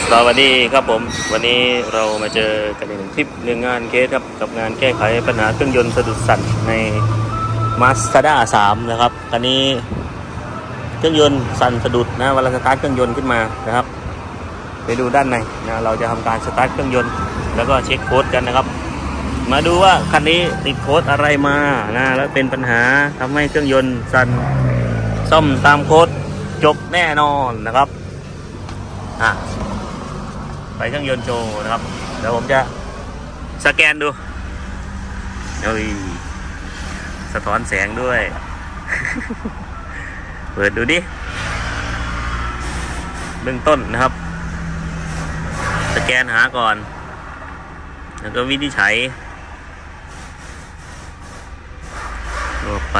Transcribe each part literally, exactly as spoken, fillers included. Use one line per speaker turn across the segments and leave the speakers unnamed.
สวัสดีครับผมวันนี้เรามาเจอกันในหนึ่งคลิปหนึ่งงานเคสครับกับงานแก้ไขปัญหาเครื่องยนต์สะดุดสั่นใน Mazda สามนะครับคันนี้เครื่องยนต์สั่นสะดุดนะเวลาสตาร์ทเครื่องยนต์ขึ้นมานะครับไปดูด้านในนะเราจะทำการสตาร์ทเครื่องยนต์แล้วก็เช็คโค้ดกันนะครับมาดูว่าคันนี้ติดโค้ดอะไรมานะแล้วเป็นปัญหาทำให้เครื่องยนต์สั่นซ่อมตามโค้ดจบแน่นอนนะครับอ่ะไปเครื่องยนต์โชว์นะครับเดี๋ยวผมจะสแกนดูเฮ้ยสะท้อนแสงด้วย เปิดดูดิเบื้องต้นนะครับสแกนหาก่อนแล้วก็วินิจฉัยต่อไป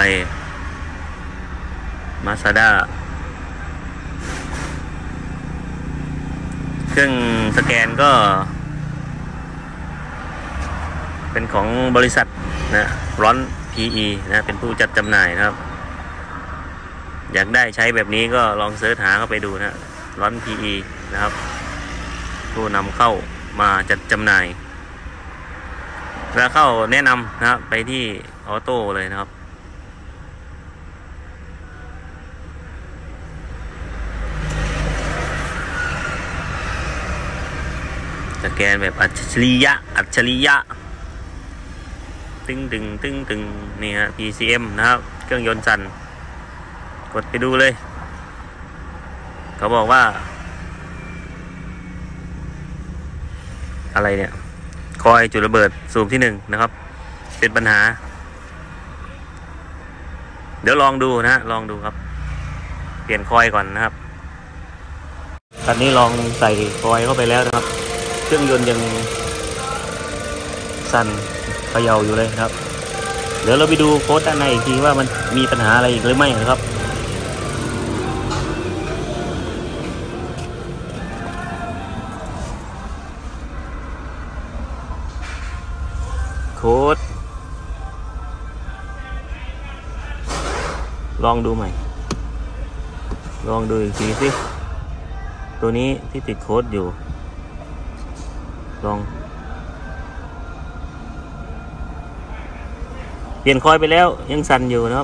Mazda เครื่องสแกนก็เป็นของบริษัทนะร้อน พี อี นะเป็นผู้จัดจำหน่ายนะครับอยากได้ใช้แบบนี้ก็ลองเสิร์ชหาเข้าไปดูนะร้อน พี อี นะครับผู้นำเข้ามาจัดจำหน่ายแล้วเข้าแนะนำนะครับไปที่ออโต้เลยนะครับสแกนแบบอัจฉริยะอัจฉริยะตึงตึงตึงตึงนี่ฮะ พี ซี เอ็ม นะครับเครื่องยนต์สั่นกดไปดูเลยเขาบอกว่าอะไรเนี่ยคอยจุดระเบิดสูบที่หนึ่งนะครับเป็นปัญหาเดี๋ยวลองดูนะลองดูครับเปลี่ยนคอยก่อนนะครับตอนนี้ลองใส่คอยเข้าไปแล้วนะครับเครื่องยนต์ยังสั่นเขย่าอยู่เลยครับเดี๋ยวเราไปดูโค้ดด้านในอีกทีว่ามันมีปัญหาอะไรอีกหรือไม่นะครับโค้ดลองดูใหม่ลองดูอีกทีสิตัวนี้ที่ติดโค้ดอยู่ลองเปลี่ยนคอยไปแล้วยังสั่นอยู่นะครับ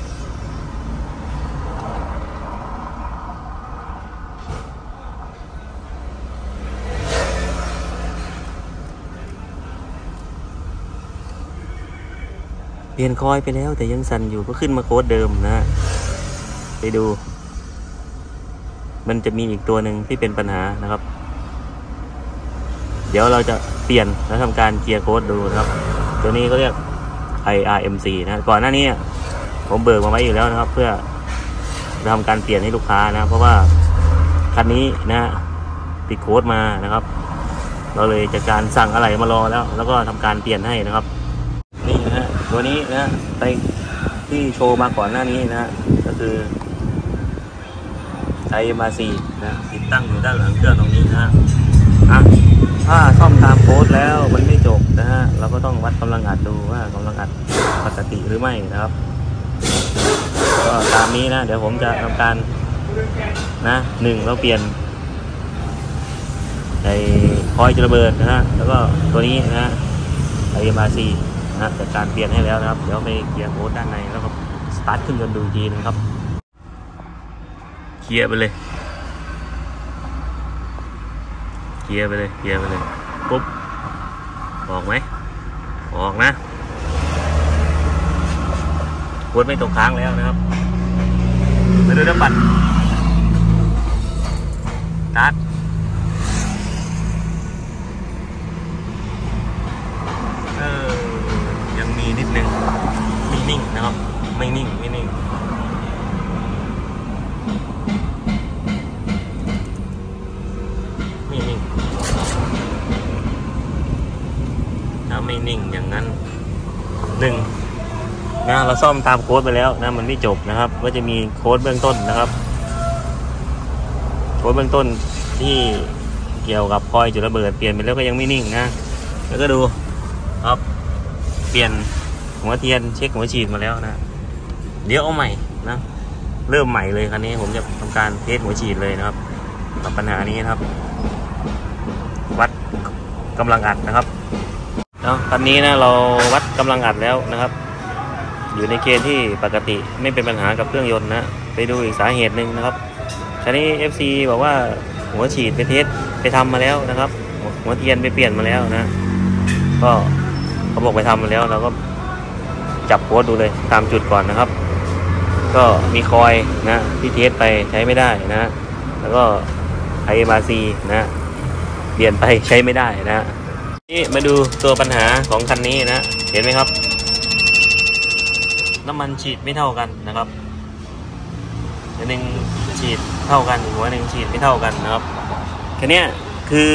เปลี่ยนคอยไปแล้วแต่ยังสั่นอยู่ก็ขึ้นมาโค้ดเดิมนะไปดูมันจะมีอีกตัวหนึ่งที่เป็นปัญหานะครับเดี๋ยวเราจะเปลี่ยนและทำการเคลียร์โค้ดดูนะครับตัวนี้เขาเรียก ไอ อาร์ เอ็ม ซี นะก่อนหน้านี้ผมเบิกมาไว้อยู่แล้วนะครับเพื่อทำการเปลี่ยนให้ลูกค้านะเพราะว่าคันนี้นะติดโค้ดมานะครับเราเลยจัดการสั่งอะไรมารอแล้วแล้วก็ทำการเปลี่ยนให้นะครับนี่นะฮะตัวนี้นะไปที่โชว์มาก่อนหน้านี้นะก็คือ ไอ เอ็ม อาร์ ซี นะติดตั้งอยู่ด้านหลังเครื่องตรงนี้นะอ่ะถ้าซ่อมตามโค้ดแล้วมันไม่จบนะฮะเราก็ต้องวัดกำลังอัดดูว่ากำลังอัดปกติหรือไม่นะครับก็ตามนี้นะเดี๋ยวผมจะทำการนะหนึ่งเราเปลี่ยนไอ้คอยจุดระเบิดนะฮะแล้วก็ตัวนี้นะ ไอ เอ็ม อาร์ ซี นะจัดการเปลี่ยนให้แล้วนะครับเดี๋ยวไปเคลียร์โค้ดด้านในแล้วก็สตาร์ทขึ้นยนต์ดูอีกทีนึงครับเคลียร์ไปเลยเคลียร์ไปเลยเคลียร์ไปเลยปุ๊บออกไหมออกนะโค้ดไม่ตกค้างแล้วนะครับไปดูน้ำปั่นสตาร์ทเออยังมีนิดนึงไม่นิ่งนะครับไม่นิ่งไม่นิ่งไม่นิ่งถ้าไม่นิ่งอย่างนั้นหนึ่งนะเราซ่อมตามโค้ดไปแล้วนะมันไม่จบนะครับก็จะมีโค้ดเบื้องต้นนะครับโค้ดเบื้องต้นที่เกี่ยวกับคอยจุดระเบิดเปลี่ยนไปแล้วก็ยังไม่นิ่งนะแล้วก็ดูครับเปลี่ยนหัวเทียนเช็คหัวฉีดมาแล้วนะเดี๋ยวเอาใหม่นะ เริ่มใหม่เลยคันนี้ผมจะทำการเทสหัวฉีดเลยนะครับกับปัญหานี้นะครับวัดกำลังอัดนะครับเนาะคันนี้นะเราวัดกำลังอัดแล้วนะครับอยู่ในเกณฑ์ที่ปกติไม่เป็นปัญหากับเครื่องยนต์นะไปดูอีกสาเหตุหนึ่งนะครับคันนี้ เอฟ ซี บอกว่าหัวฉีดไปเทสไปทำมาแล้วนะครับหัวเทียนไปเปลี่ยนมาแล้วนะก็เขาบอกไปทำมาแล้วเราก็จับโค้ดดูเลยตามจุดก่อนนะครับก็มีคอยนะที่เทสไปใช้ไม่ได้นะแล้วก็ไอ เอ็ม อาร์ ซี นะเปลี่ยนไปใช้ไม่ได้นะนี่มาดูตัวปัญหาของคันนี้นะเห็นไหมครับน้ำมันฉีดไม่เท่ากันนะครับหัวหนึ่งฉีดเท่ากันหัวหนึ่งฉีดไม่เท่ากันนะครับคันนี้คือ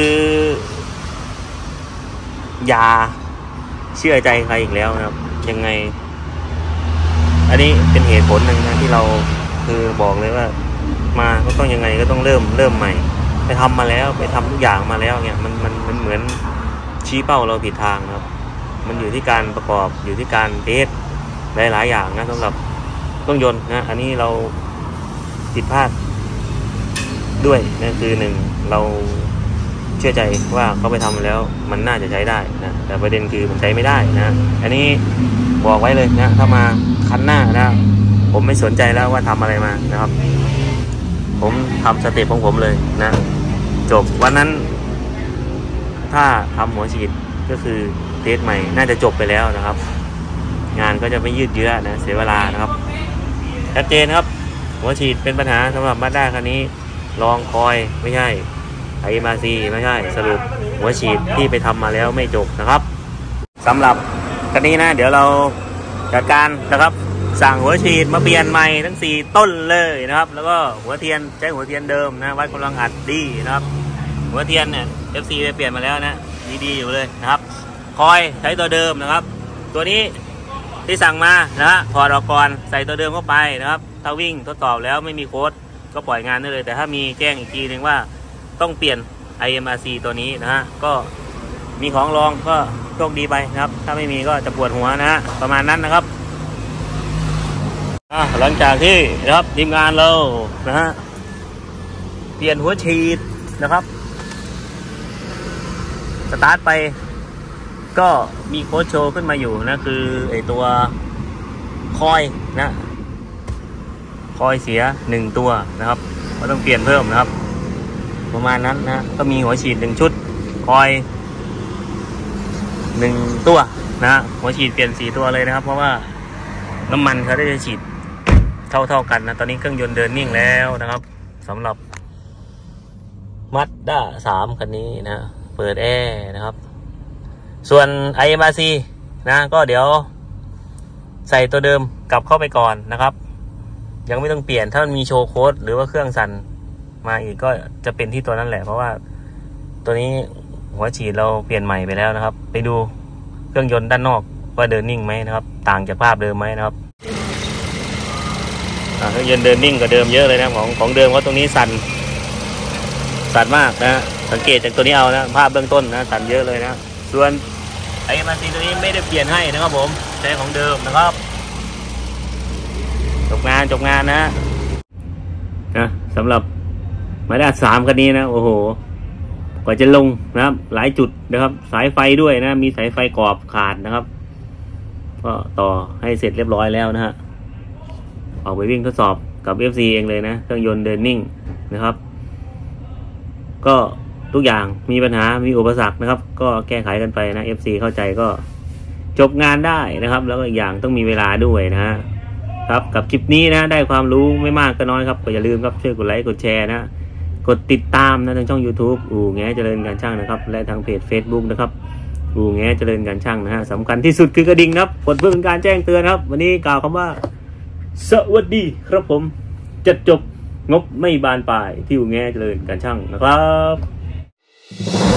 อย่าเชื่อใจใครอีกแล้วนะครับยังไงอันนี้เป็นเหตุผลหนึ่งนะที่เราคือบอกเลยว่ามาก็ต้องยังไงก็ต้องเริ่มเริ่มใหม่ไปทำมาแล้วไปทำทุกอย่างมาแล้วเนี่ยมันมันมันเหมือนชี้เป้าเราผิดทางครับมันอยู่ที่การประกอบอยู่ที่การเทสหลายๆอย่างนะสำหรับเครื่องยนต์นะอันนี้เราผิดพลาดด้วยนะคือหนึ่งเราเชื่อใจว่าเขาไปทำแล้วมันน่าจะใช้ได้นะแต่ประเด็นคือมันใช้ไม่ได้นะอันนี้บอกไว้เลยนะถ้ามาคันหน้านะผมไม่สนใจแล้วว่าทำอะไรมานะครับผมทำสเต็ปของผมเลยนะจบวันนั้นถ้าทำหัวฉีดก็คือเทสใหม่น่าจะจบไปแล้วนะครับงานก็จะไม่ยืดเยื้อนะเสียเวลานะครับชัดเจนครับหัวฉีดเป็นปัญหาสำหรับมาด้าคันนี้ลองคอยไม่ใช่ไอ เอ็ม อาร์ ซี ไม่ใช่สรุปหัวฉีดที่ไปทำมาแล้วไม่จบนะครับสำหรับคันนี้นะเดี๋ยวเราจัดการนะครับสั่งหัวฉีดมาเปลี่ยนใหม่ทั้งสี่ต้นเลยนะครับแล้วก็หัวเทียนใช้หัวเทียนเดิมนะวัดกำลังอัดดีนะครับหัวเทียนเนี่ย เอฟ ซี ไปเปลี่ยนมาแล้วนะดีๆอยู่เลยนะครับคอยใช้ตัวเดิมนะครับตัวนี้ที่สั่งมานะฮะถอดออกก่อนใส่ตัวเดิมเข้าไปนะครับถ้าวิ่งทดสอบแล้วไม่มีโค้ดก็ปล่อยงานได้เลยแต่ถ้ามีแจ้งอีกทีหนึ่งว่าต้องเปลี่ยน ไอ เอ็ม อาร์ ซี ตัวนี้นะฮะก็มีของรองก็โชคดีไปนะครับถ้าไม่มีก็จะปวดหัวนะฮะประมาณนั้นนะครับหลังจากที่นะครับทีมงานเรานะฮะเปลี่ยนหัวฉีดนะครับสตาร์ทไปก็มีโค้ดโชว์ขึ้นมาอยู่นะคือไอตัวคอยนะคอยเสียหนึ่งตัวนะครับก็ต้องเปลี่ยนเพิ่มนะครับประมาณนั้นนะก็มีหัวฉีดหนึ่งชุดคอยหนึ่งตัวนะหัวฉีดเปลี่ยนสี่ตัวเลยนะครับเพราะว่าน้ำมันเขาได้ฉีดเท่าเท่ากันนะตอนนี้เครื่องยนต์เดินนิ่งแล้วนะครับสำหรับมัดด้าสามคันนี้นะเปิดแอร์นะครับส่วน ไอ เอ็ม อาร์ ซี นะก็เดี๋ยวใส่ตัวเดิมกลับเข้าไปก่อนนะครับยังไม่ต้องเปลี่ยนถ้ามันมีโชว์โค้ดหรือว่าเครื่องสั่นมาอีกก็จะเป็นที่ตัวนั้นแหละเพราะว่าตัวนี้หัวฉีดเราเปลี่ยนใหม่ไปแล้วนะครับไปดูเครื่องยนต์ด้านนอกว่าเดินนิ่งไหมนะครับต่างจากภาพเดิมไหมนะครับเครื่องยนต์เดินนิ่งกว่าเดิมเยอะเลยนะของของเดิมเพราะตรงนี้สั่นสั่นมากนะสังเกตจากตัวนี้เอานะภาพเบื้องต้นนะสั่นเยอะเลยนะส่วนไอ เอ็ม อาร์ ซี ตัวนี้ไม่ได้เปลี่ยนให้นะครับผมใช้ของเดิมนะครับจบงานจบงานนะนะสำหรับมาด้าสามคันนี้นะโอ้โหกว่าจะลงนะครับหลายจุดนะครับสายไฟด้วยนะมีสายไฟกรอบขาดนะครับก็ต่อให้เสร็จเรียบร้อยแล้วนะฮะออกไปวิ่งทดสอบกับ เอฟ ซี เองเลยนะเครื่องยนต์เดินนิ่งนะครับก็ทุกอย่างมีปัญหามีอุปสรรคนะครับก็แก้ไขกันไปนะ เอฟ ซี เข้าใจก็จบงานได้นะครับแล้วก็อีกอย่างต้องมีเวลาด้วยนะฮะครับกับคลิปนี้นะได้ความรู้ไม่มากก็น้อยครับก็อย่าลืมครับช่วยกดไลค์กดแชร์นะกดติดตามนะทางช่อง YouTube อู่แง่เจริญการช่างนะครับและทางเพจ Facebook นะครับอู่แง่เจริญการช่างนะฮะสำคัญที่สุดคือกระดิ่งนะครับกดเพื่อเป็นการแจ้งเตือนครับวันนี้กล่าวคำว่าสวัสดีครับผมจัดจบงบไม่บานปลายที่อู่แง่เจริญการช่างนะครับ